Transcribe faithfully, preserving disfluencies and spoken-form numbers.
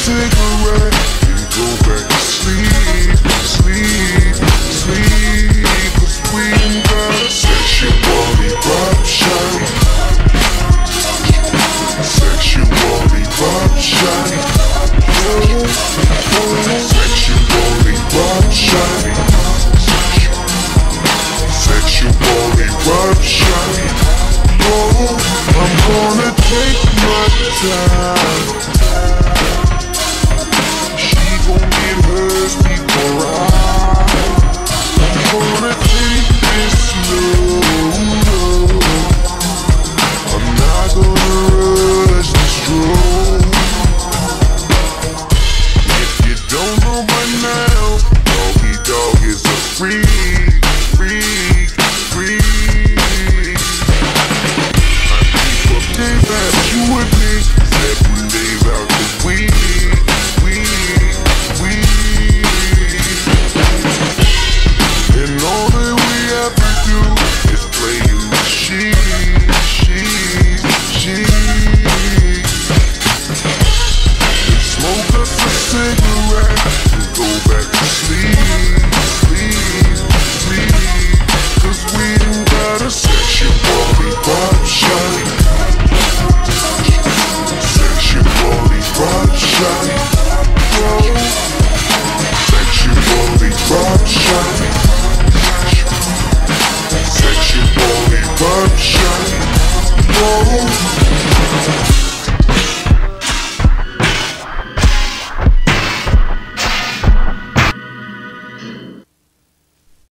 cigarette and go back to sleep, sleep, sleep. Cause we ain't got a sexual eruption, sexual eruption, oh, oh, sexual eruption, sexual eruption. Oh, I'm gonna take my time. She gon' get hers before I. I'm gonna take this slow. I'm not gonna rush this stroke. If you don't know by now, Doggy Dogg is a freak, freak, freak. That you would be seven days out the week, week, week. And all that we ever do is play in the sheet, sheet, sheet. And smoke us a cigarette and go back to sleep, sleep, sleep. Cause we ain't got a sexual eruption, sexual eruption, oh, sexual eruption, sexual eruption, oh.